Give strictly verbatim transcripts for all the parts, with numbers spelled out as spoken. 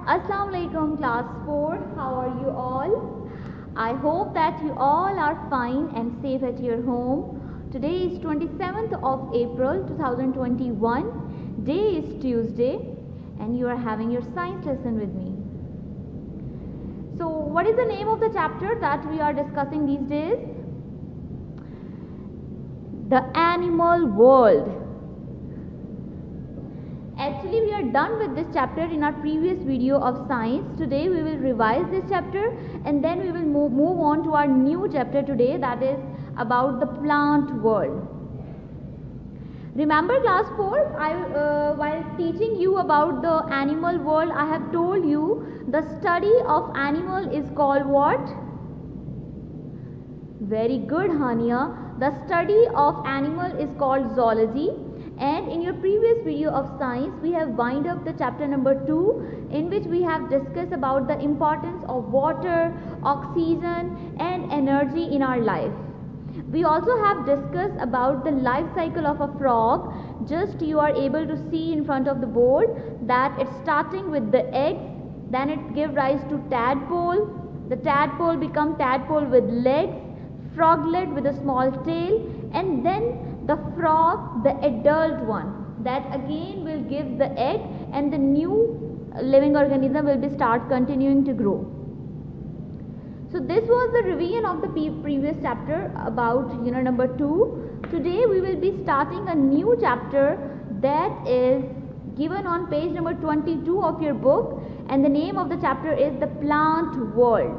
Assalamu alaikum class four, how are you all? I hope that you all are fine and safe at your home. Today is twenty-seventh of April two thousand twenty-one, day is Tuesday, and you are having your science lesson with me. So what is the name of the chapter that we are discussing these days? The animal world. Actually, we are done with this chapter in our previous video of science. Today we will revise this chapter and then we will move, move on to our new chapter today, that is about the plant world. Remember class four, I, uh, while teaching you about the animal world, I have told you the study of animal is called what? Very good, Hania. The study of animal is called zoology. And in your previous video of science, we have wind up the chapter number two, in which we have discussed about the importance of water, oxygen and energy in our life. We also have discussed about the life cycle of a frog. Just you are able to see in front of the board that it's starting with the eggs, then it gives rise to tadpole. The tadpole become tadpole with legs, froglet with a small tail, and then the frog, the adult one, that again will give the egg and the new living organism will be start continuing to grow. So this was the revision of the previous chapter about unit number two. Today we will be starting a new chapter that is given on page number twenty-two of your book, and the name of the chapter is the plant world.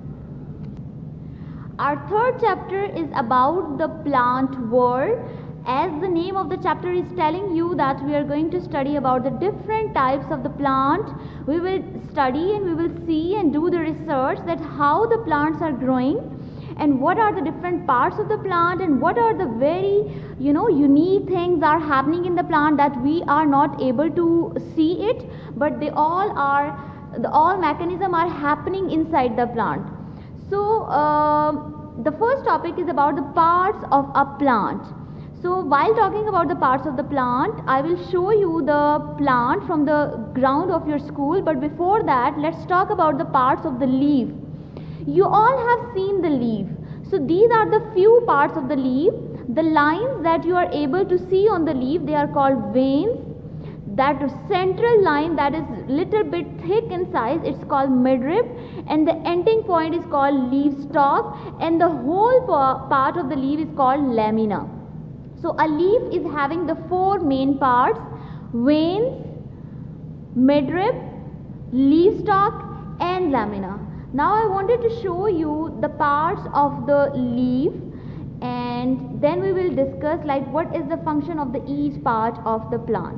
Our third chapter is about the plant world. As the name of the chapter is telling you that we are going to study about the different types of the plant. We will study and we will see and do the research that how the plants are growing and what are the different parts of the plant and what are the very you know unique things are happening in the plant that we are not able to see it, but they all are the all mechanism are happening inside the plant. So uh, the first topic is about the parts of a plant. So while talking about the parts of the plant, I will show you the plant from the ground of your school, but before that let's talk about the parts of the leaf. You all have seen the leaf. So these are the few parts of the leaf. The lines that you are able to see on the leaf, they are called veins. That central line that is little bit thick in size, it's called midrib, and the ending point is called leaf stalk, and the whole part of the leaf is called lamina. So a leaf is having the four main parts: veins, midrib, leaf stalk and lamina. Now I wanted to show you the parts of the leaf, and then we will discuss like what is the function of the each part of the plant.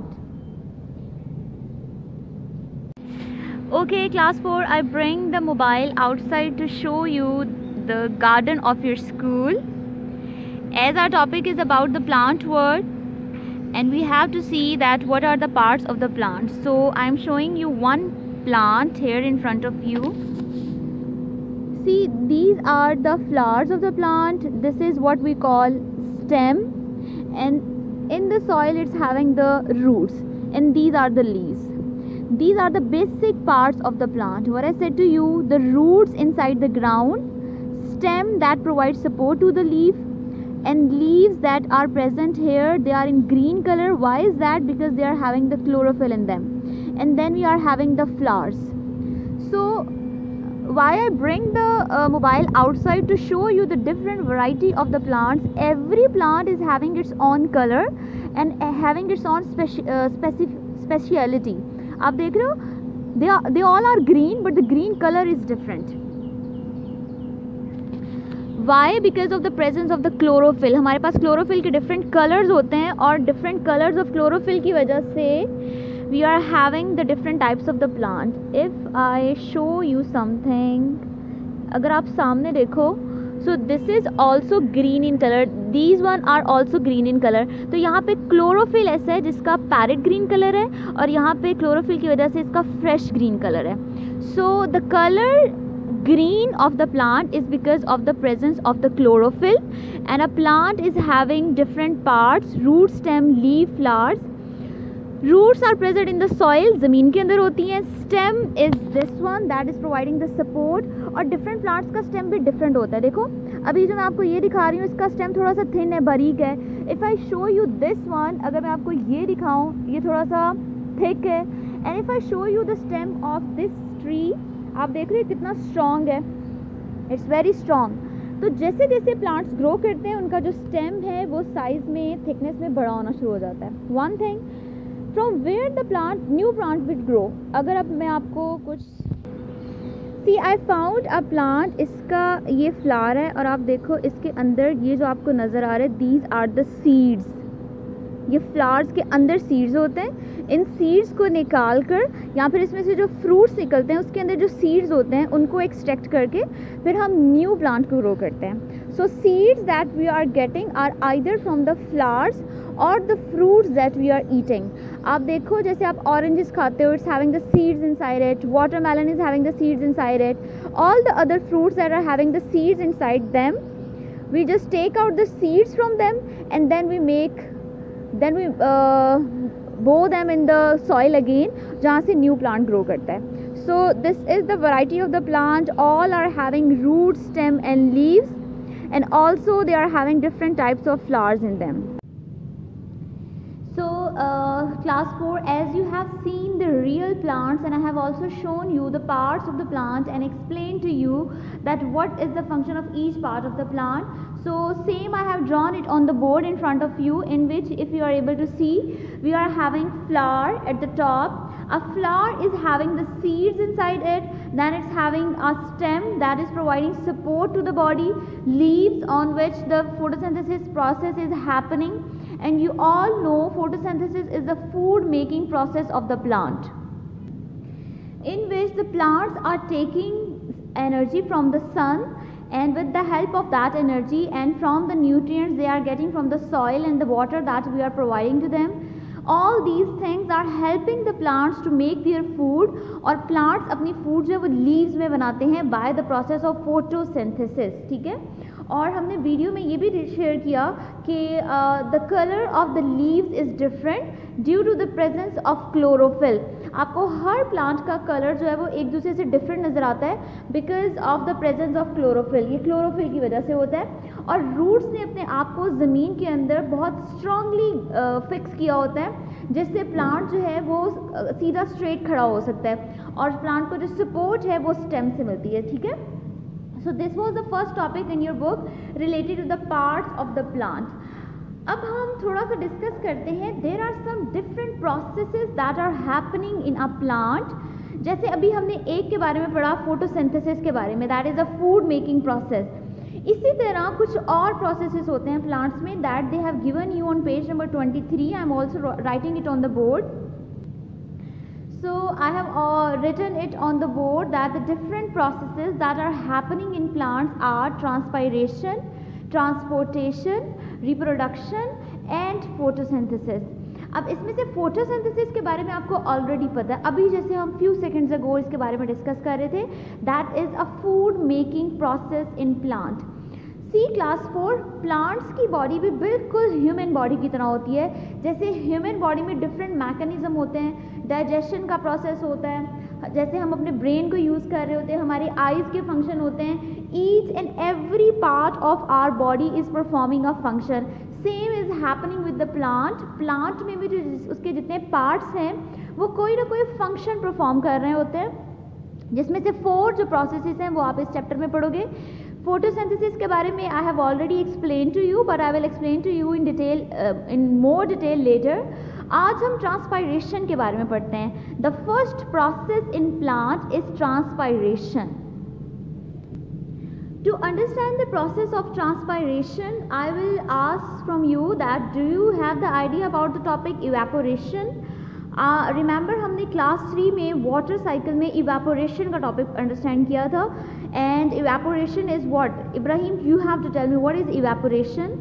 Okay class four, I bring the mobile outside to show you the garden of your school. As our topic is about the plant world, and we have to see that what are the parts of the plant. So I am showing you one plant here in front of you. See, these are the flowers of the plant. This is what we call stem, and in the soil it's having the roots, and these are the leaves. These are the basic parts of the plant. What I said to you, the roots inside the ground, stem that provides support to the leaf, and leaves that are present here, they are in green color. Why is that? Because they are having the chlorophyll in them. And then we are having the flowers. So why I bring the uh, mobile outside to show you the different variety of the plants. Every plant is having its own color and uh, having its own speci uh, specific speciality. आप देख रहे हो, they are, they all are green, but the green color is different. Why? Because of the presence of the chlorophyll. हमारे पास chlorophyll के different colors होते हैं, और different colors of chlorophyll की वजह से we are having the different types of the plant. If I show you something, अगर आप सामने देखो, so this is also green in color. These one are also green in color. तो यहाँ पे chlorophyll ऐसा है जिसका parrot green color है, और यहाँ पे chlorophyll की वजह से इसका fresh green color है. So the color green of the plant is because of the presence of the chlorophyll, and a plant is having different parts: root, stem, leaf, flowers. Roots are present in the soil, ज़मीन के अंदर होती हैं. Stem is this one that is providing the support. और different plants का stem भी different होता है. देखो अभी जो मैं आपको ये दिखा रही हूँ इसका स्टेम थोड़ा सा थिन है, बारीक है. If I show you this one, अगर मैं आपको ये दिखाऊँ, ये थोड़ा सा थिक है. And if I show you the stem of this tree, आप देख रहे हैं कितना स्ट्रॉन्ग है, इट्स वेरी स्ट्रॉन्ग. तो जैसे जैसे प्लांट्स ग्रो करते हैं उनका जो स्टेम है वो साइज़ में, थिकनेस में बड़ा होना शुरू हो जाता है. One thing from where the plant new plant will grow. अगर अब मैं आपको कुछ सी आई फाउंड अ प्लांट, इसका ये फ्लावर है और आप देखो इसके अंदर ये जो आपको नज़र आ रहे हैं, दीज आर द सीड्स. ये फ्लावर्स के अंदर सीड्स होते हैं. इन सीड्स को निकाल कर या फिर इसमें से जो फ्रूट्स निकलते हैं उसके अंदर जो सीड्स होते हैं उनको एक्सट्रैक्ट करके फिर हम न्यू प्लांट को ग्रो करते हैं. So seeds that we are getting are either from the flowers और the fruits that we are eating. आप देखो जैसे आप ऑरेंजेस खाते हो, it's having the seeds inside it. Watermelon is having the seeds inside it. All the other fruits that are having the seeds inside them, we just take out the seeds from them and then we make then we uh, bow them in the soil again, जहाँ से new plant grow करता है. So this is the variety of the plant. All are having roots, stem and leaves, and also they are having different types of flowers in them. So uh, class four, as you have seen the real plants, and I have also shown you the parts of the plant and explained to you that what is the function of each part of the plant. So same I have drawn it on the board in front of you, in which if you are able to see, we are having flower at the top. A flower is having the seeds inside it, then it's having a stem that is providing support to the body, leaves on which the photosynthesis process is happening. And you all know photosynthesis is the food making process of the plant, in which the plants are taking energy from the sun, and with the help of that energy and from the nutrients they are getting from the soil and the water that we are providing to them, all these things are helping the plants to make their food. और plants अपनी food जो है वो leaves में बनाते हैं by the process of photosynthesis. ठीक है. और हमने वीडियो में ये भी शेयर किया कि the colour of the leaves is different due to the presence of chlorophyll. आपको हर प्लांट का कलर जो है वो एक दूसरे से डिफरेंट नज़र आता है because of the presence of chlorophyll. ये क्लोरोफिल की वजह से होता है. और रूट्स ने अपने आप को ज़मीन के अंदर बहुत स्ट्रांगली फिक्स किया होता है, जिससे प्लांट जो है वो सीधा स्ट्रेट खड़ा हो सकता है. और प्लांट को जो सपोर्ट है वो स्टेम से मिलती है. ठीक है. So this was the first topic in your book related to the parts of the plant. अब हम थोड़ा सा डिस्कस करते हैं. There are some different processes that are happening in a plant. जैसे अभी हमने एक के बारे में पढ़ा, फोटोसिंथेसिस के बारे में, that is a food making process. इसी तरह कुछ और processes होते हैं plants में that they have given you on page number twenty-three. I am also writing it on the board. So I have uh, written it on the board that the different processes that are happening in plants are transpiration, transportation, reproduction and photosynthesis. अब इसमें से photosynthesis के बारे में आपको already पता है. अभी जैसे हम few seconds ago इसके बारे में डिस्कस कर रहे थे, that is a food making process in plant. See class four, plants की बॉडी भी बिल्कुल ह्यूमन बॉडी की तरह होती है. जैसे ह्यूमन बॉडी में डिफरेंट मैकेनिज्म होते हैं, डाइजेशन का प्रोसेस होता है, जैसे हम अपने ब्रेन को यूज़ कर रहे होते हैं, हमारी आइज़ के फंक्शन होते हैं. Each and every part of our body is performing a function. Same is happening with the plant. Plant में भी जो उसके जितने पार्ट्स हैं वो कोई ना कोई फंक्शन परफॉर्म कर रहे होते हैं, जिसमें से फोर जो प्रोसेसेस हैं वो आप इस चैप्टर में पढ़ोगे. फोटोसिंथेसिस के बारे में I have already explain to you, but I will explain to you in detail, in more detail later. आज हम ट्रांसपायरेशन के बारे में पढ़ते हैं. The first process in plant is transpiration. To understand the process of transpiration, I will ask from you that do you have the idea about the topic evaporation? Remember uh, हमने class three में water cycle में evaporation का topic understand किया था. And evaporation is what? Ibrahim, you have to tell me what is evaporation.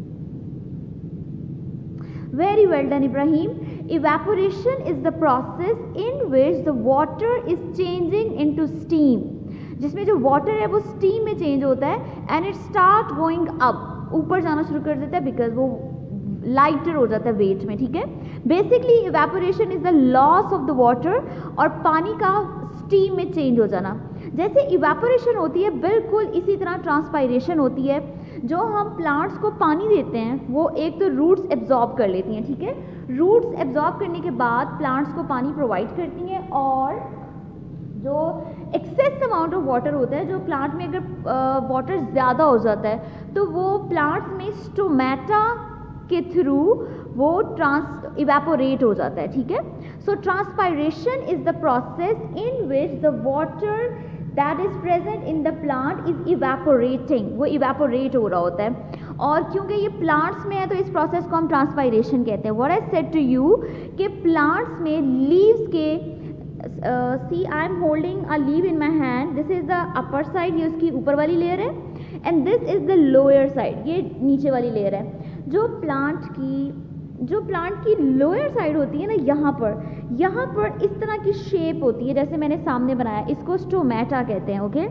Very well done Ibrahim. Evaporation is the process in which the water is changing into steam. जिसमें जो water है वो steam में change होता है and it start going up, ऊपर जाना शुरू कर देता है बिकॉज वो लाइटर हो जाता है वेट में. ठीक है. Basically evaporation is the loss of the water, और पानी का स्टीम में चेंज हो जाना। जैसे इवेपोरेशन होती है बिल्कुल इसी तरह ट्रांसपायरेशन होती है। जो हम प्लांट्स को पानी देते हैं वो एक तो रूट्स एब्जॉर्ब कर लेती हैं, ठीक है। रूट्स एब्जॉर्ब करने के बाद प्लांट्स को पानी प्रोवाइड करती हैं, और जो एक्सेस अमाउंट ऑफ वाटर होता है, जो प्लांट में अगर वाटर ज़्यादा हो जाता है तो वो प्लांट्स में स्टोमेटा के थ्रू वो ट्रांस इवेपोरेट हो जाता है, ठीक है। So transpiration is the process in which the water that is present in the plant is evaporating, वो इवेपोरेट हो रहा होता है। और क्योंकि ये प्लांट्स में है तो इस प्रोसेस को हम ट्रांसपायरेशन कहते हैं। What I said to you कि प्लांट्स में लीव्स के see I am holding a leaf in my hand, this is the upper side, ये उसकी ऊपर वाली लेयर है, and this is the lower side, ये नीचे वाली लेयर है। जो प्लांट की जो प्लांट की लोअर साइड होती है ना, यहाँ पर यहाँ पर इस तरह की शेप होती है, जैसे मैंने सामने बनाया, इसको स्टोमेटा कहते हैं, okay.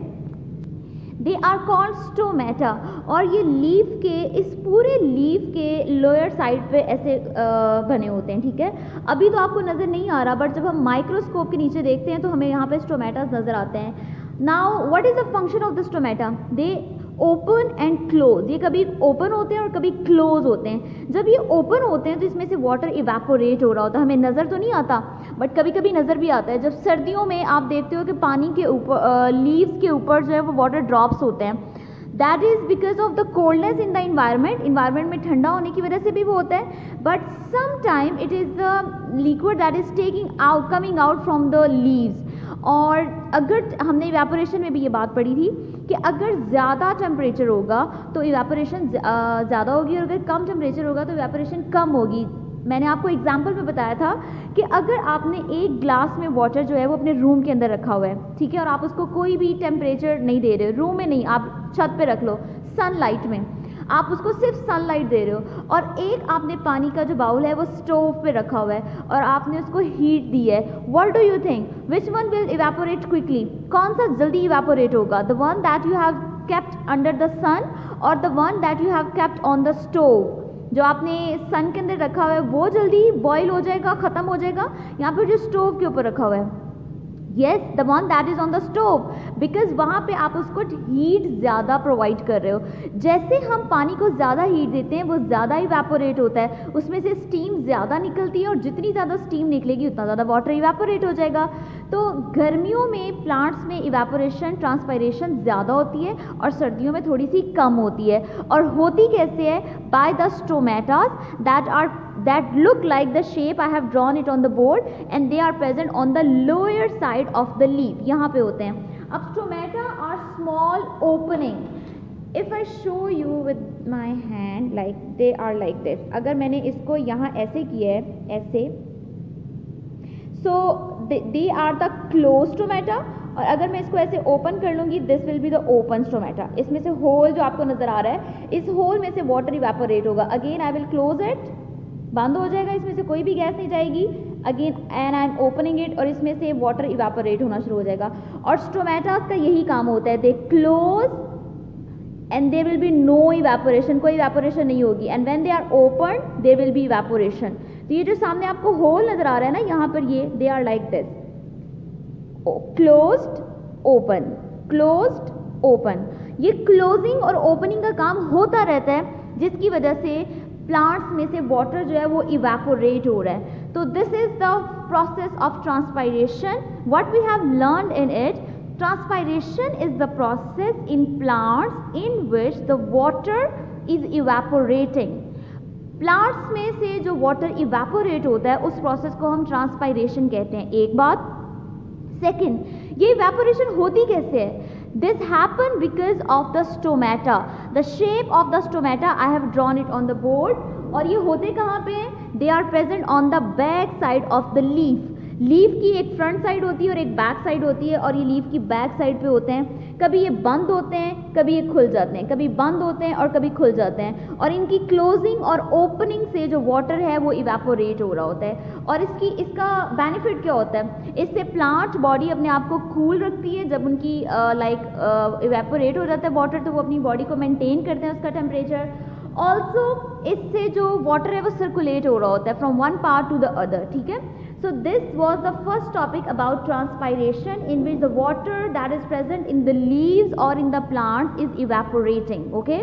They are called stomata. और ये लीफ के, इस पूरे लीफ के लोअर साइड पे ऐसे आ, बने होते हैं, ठीक है। अभी तो आपको नज़र नहीं आ रहा, बट जब हम माइक्रोस्कोप के नीचे देखते हैं तो हमें यहाँ पे स्टोमेटास नज़र आते हैं। Now what is the function of the stomata? They open and close, ये कभी ओपन होते हैं और कभी क्लोज होते हैं। जब ये ओपन होते हैं तो इसमें से वाटर इवेपोरेट हो रहा होता है, हमें नज़र तो नहीं आता, बट कभी कभी नज़र भी आता है। जब सर्दियों में आप देखते हो कि पानी के ऊपर, लीव्स के ऊपर जो है वो वाटर ड्रॉप्स होते हैं, that is because of the coldness in the environment, environment में ठंडा होने की वजह से भी वो होता है। But some time it is the liquid that is taking out, coming out from the leaves. और अगर हमने इवेपोरेशन में भी ये बात पढ़ी थी कि अगर ज़्यादा टेम्परेचर होगा तो इवेपोरेशन ज़्यादा होगी, और अगर कम टेम्परेचर होगा तो इवेपोरेशन कम होगी। मैंने आपको एग्जांपल में बताया था कि अगर आपने एक ग्लास में वाटर जो है वो अपने रूम के अंदर रखा हुआ है, ठीक है, और आप उसको कोई भी टेम्परेचर नहीं दे रहे हो, रूम में नहीं, आप छत पे रख लो, सनलाइट में आप उसको सिर्फ सनलाइट दे रहे हो, और एक आपने पानी का जो बाउल है वो स्टोव पे रखा हुआ है और आपने उसको हीट दी है, what do you think which one will evaporate quickly? कौन सा जल्दी इवेपोरेट होगा? The one that you have kept under the sun और the one that you have kept on the stove? जो आपने सन के अंदर रखा हुआ है वो जल्दी बॉयल हो जाएगा, ख़त्म हो जाएगा, यहाँ पर जो स्टोव के ऊपर रखा हुआ है, yes, the one that is on the stove, because वहाँ पे आप उसको हीट ज़्यादा प्रोवाइड कर रहे हो। जैसे हम पानी को ज़्यादा हीट देते हैं वो ज़्यादा इवेपोरेट होता है, उसमें से स्टीम ज़्यादा निकलती है, और जितनी ज़्यादा स्टीम निकलेगी उतना ज़्यादा वाटर इवेपोरेट हो जाएगा। तो गर्मियों में प्लांट्स में इवेपोरेशन, ट्रांसपायरेशन ज़्यादा होती है और सर्दियों में थोड़ी सी कम होती है। और होती कैसे है? By the stomatas that are that look like the shape I have drawn it on the board, and they are present on the lower side of the leaf, यहाँ पे होते हैं। अब stomata are small opening. If I show you with my hand, like they are like this, अगर मैंने इसको यहाँ ऐसे किया है, ऐसे, so they, they are the closed stomata, और अगर मैं इसको ऐसे ओपन कर लूँगी, this will be the open stomata. इसमें से होल जो आपको नज़र आ रहा है, इस होल में से वाटर इवेपोरेट होगा। Again I will close it, बंद हो जाएगा, इसमें से कोई भी गैस नहीं जाएगी। Again and I am opening it, और इसमें से वाटर इवेपोरेट होना शुरू हो जाएगा। और स्टोमेटास का यही काम होता है, they close and there will be no evaporation, कोई इवेपोरेशन नहीं होगी, and when they are open there will be evaporation. तो ये जो सामने आपको होल नजर आ रहा है ना, यहाँ पर ये they are like this, closed open, closed open. ये क्लोजिंग और ओपनिंग का काम होता रहता है, जिसकी वजह से प्लांट्स में से वाटर जो है वो इवेपोरेट हो रहा है। तो this is the process of transpiration, what we have learned in it. Transpiration is the process in plants in which the water is evaporating. Plants में से जो वाटर इवेपोरेट होता है उस प्रोसेस को हम ट्रांसपायरेशन कहते हैं। एक बात। सेकेंड, ये इवेपोरेशन होती कैसे है? This happened because of the stomata. The shape of the stomata I have drawn it on the board. और ये होते कहाँ पे हैं? They are present on the back side of the leaf. Leaf की एक फ्रंट साइड होती है और एक बैक साइड होती है, और ये लीफ की बैक साइड पे होते हैं। कभी ये बंद होते हैं, कभी ये खुल जाते हैं, कभी बंद होते हैं और कभी खुल जाते हैं। और इनकी क्लोजिंग और ओपनिंग से जो वाटर है वो इवेपोरेट हो रहा होता है। और इसकी इसका बेनिफिट क्या होता है? इससे प्लांट बॉडी अपने आप को कूल रखती है। जब उनकी लाइक इवेपोरेट हो जाता है वाटर, तो वो अपनी बॉडी को मेंटेन करते हैं उसका टेम्परेचर। ऑल्सो इससे जो वाटर है वो सर्कुलेट हो रहा होता है from one part to the other, ठीक है। So this was the first topic about transpiration in which the water that is present in the leaves और in the plants is evaporating, okay.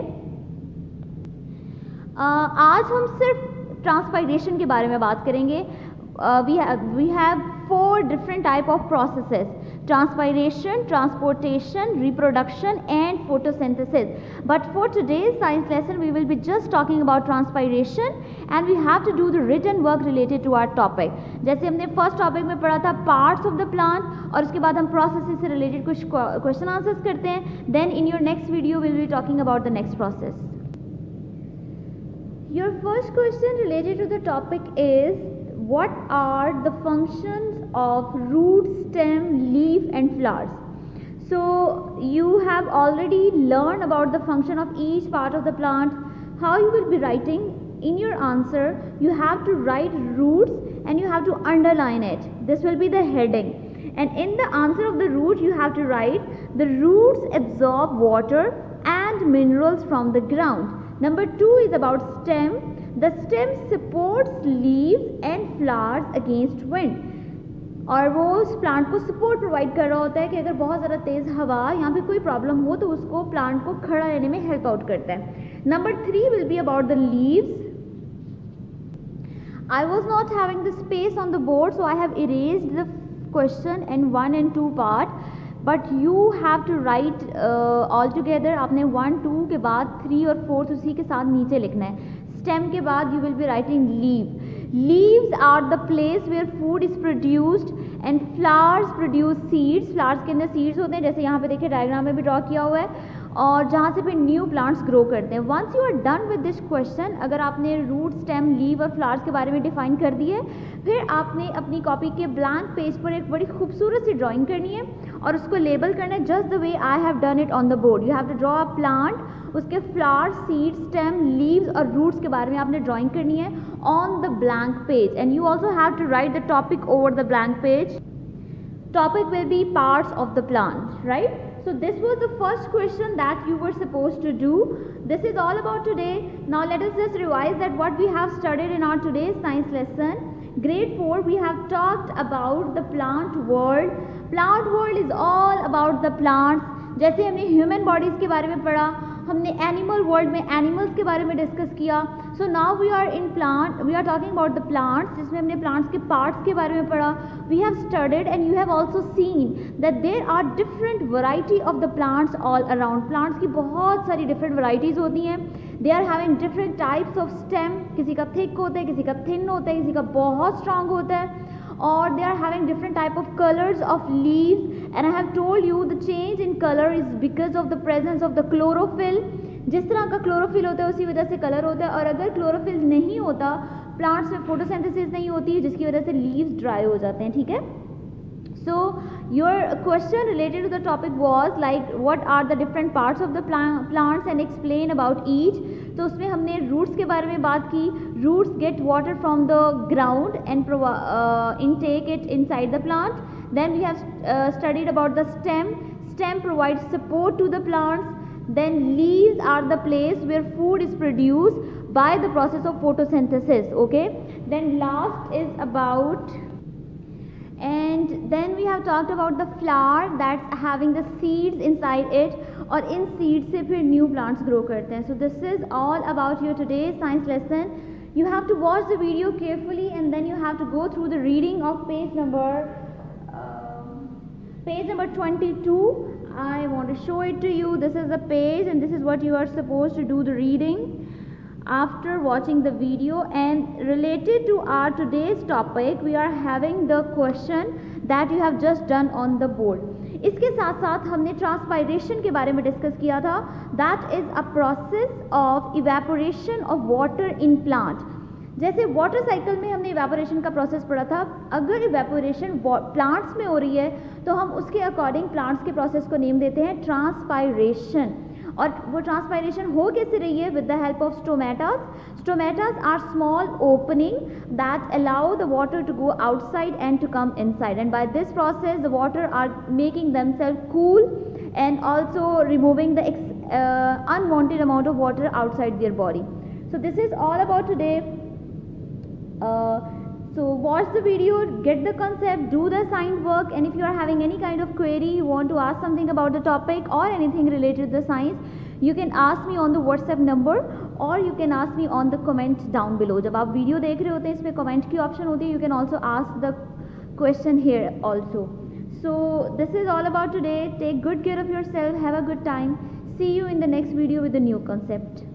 आज हम सिर्फ ट्रांसपायरेशन के बारे में बात करेंगे। Uh, we have we have four different type of processes: transpiration, transportation, reproduction and photosynthesis. But for today's science lesson we will be just talking about transpiration and we have to do the written work related to our topic. जैसे हमने first topic में पढ़ा था parts of the plant और उसके बाद हम processes से related कुछ question answers करते हैं. Then in your next video we will be talking about the next process. Your first question related to the topic is, what are the functions of root, stem, leaf and flowers? So you have already learned about the function of each part of the plant. How you will be writing in your answer, you have to write roots and you have to underline it. This will be the heading. And in the answer of the root you have to write, the roots absorb water and minerals from the ground. Number two is about stem. The stem supports leaves and flowers against wind. और वो उस plant को support provide कर रहा होता है कि अगर बहुत ज़्यादा तेज़ हवा यहाँ पे कोई प्रॉब्लम हो तो उसको प्लांट को खड़ा रहने में हेल्प आउट करता है. Number three will be about the leaves. I was not having the space on the board, so I have erased the question in one and two part. But you have to write uh, all together. आपने one two के बाद three और fourth उसी के साथ नीचे लिखना है. स्टेम के बाद you will be writing leaf. Leaves are the place where food is produced and flowers produce seeds. Flowers के अंदर seeds होते हैं, जैसे यहाँ पे देखिए डायग्राम में भी ड्रॉ किया हुआ है, और जहाँ से फिर न्यू प्लांट्स ग्रो करते हैं. Once you are done with this question, अगर आपने रूट, स्टेम, लीव और फ्लावर्स के बारे में डिफाइन कर दिए, फिर आपने अपनी कॉपी के ब्लैंक पेज पर एक बड़ी खूबसूरत सी ड्राइंग करनी है और उसको लेबल करना है just the way I have done it on the board. You have to draw a plant, उसके फ्लावर, सीड, स्टेम, लीव्स और रूट्स के बारे में आपने ड्राइंग करनी है on the blank page. And you also have to write the topic over the blank page. Topic will be parts of the plant, right? So this was the first question that you were supposed to do. This is all about today. Now let us just revise that what we have studied in our today's science lesson. Grade four, we have talked about the plant world. Plant world is all about the plants. जैसे हमने human bodies के बारे में पढ़ा, हमने animal world में animals के बारे में डिस्कस किया. So now we are in plant, we are talking about the plants, जिसमें हमने प्लांट्स के पार्ट्स के बारे में पढ़ा. We have studied and you have also seen that there are different variety of the plants all around. Plants की बहुत सारी डिफरेंट वैरायटीज़ होती हैं. They are having different types of stem. किसी का थिक होता है, किसी का थिन होता है, किसी का बहुत स्ट्रांग होता है. Or they are having different type of colors of leaves, and I have told you the change in color is because of the presence of the chlorophyll. जिस तरह का क्लोरोफिल होता है उसी वजह से कलर होता है, और अगर क्लोरोफिल नहीं होता प्लांट्स में फोटोसिंथेसिस नहीं होती है, जिसकी वजह से लीव्स ड्राई हो जाते हैं. ठीक है. So your question related to the topic was like what are the different parts of the plants and explain about each. तो उसमें हमने रूट्स के बारे में बात की. Roots get water from the ground and intake it inside the plant. Then we have studied about the stem. Stem provide support to the plants. Then leaves are the place where food is produced by the process of photosynthesis. Okay. Then last is about, and then we have talked about the flower that's having the seeds inside it, और इन seeds से फिर new plants grow करते हैं. So this is all about your today's science lesson. You have to watch the video carefully and then you have to go through the reading of page number uh, page number twenty-two. I want to show it to you. This is the page and this is what you are supposed to do the reading after watching the video. And related to our today's topic, we are having the question that you have just done on the board. इसके साथ साथ हमने transpiration के बारे में discuss किया था. That is a process of evaporation of water in plant. जैसे वाटर साइकिल में हमने इवेपोरेशन का प्रोसेस पढ़ा था. अगर इवेपोरेशन प्लांट्स में हो रही है तो हम उसके अकॉर्डिंग प्लांट्स के प्रोसेस को नेम देते हैं ट्रांसपायरेशन. और वो ट्रांसपायरेशन हो कैसे रही है? With the help of stomatas. Stomatas are small opening that allow the water to go outside and to come inside, and by this process the water are making themself cool and also removing the unwanted amount of water outside their body. So this is all about today. Uh, so watch the video, get the concept, do the assigned work, and if you are having any kind of query, you want to ask something about the topic or anything related to the science, you can ask me on the WhatsApp number or you can ask me on the comment down below. जब आप video देख रहे होते हैं इसमें comment की option होती है, you can also ask the question here also. So this is all about today. Take good care of yourself. Have a good time. See you in the next video with a new concept.